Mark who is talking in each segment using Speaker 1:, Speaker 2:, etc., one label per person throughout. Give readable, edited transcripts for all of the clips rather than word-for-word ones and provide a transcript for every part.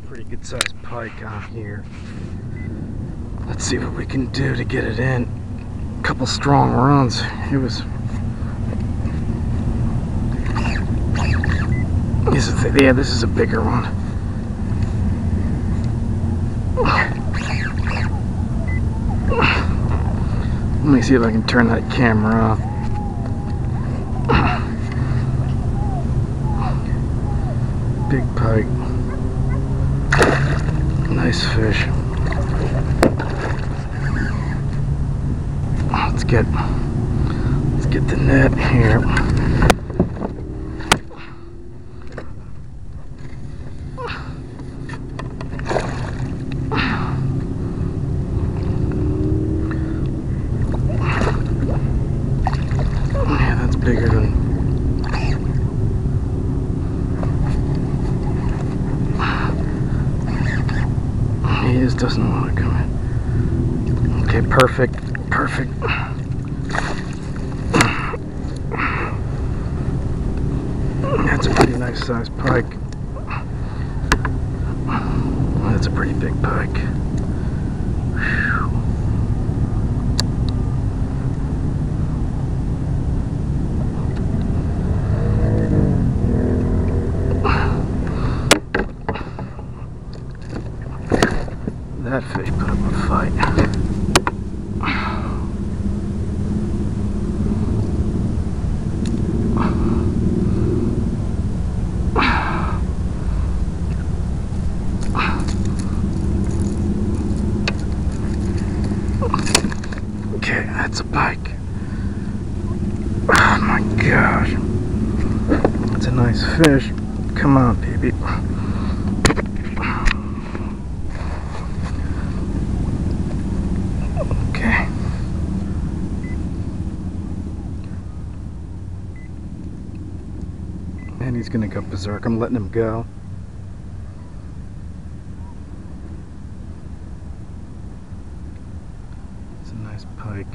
Speaker 1: Pretty good sized pike on here. Let's see what we can do to get it in. A couple strong runs. Yeah, this is a bigger one. Let me see if I can turn that camera off. Big pike. Nice fish. Let's get the net here. Yeah, that's bigger than. He just doesn't want to come in. Okay, perfect. That's a pretty nice sized pike. That's a pretty big pike. Whew. That fish put up a fight. Okay, that's a pike. Oh my gosh. That's a nice fish. Come on, baby. Okay. And he's gonna go berserk. I'm letting him go. It's a nice pike.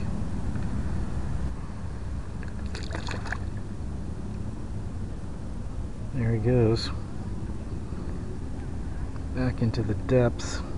Speaker 1: There he goes. Back into the depths.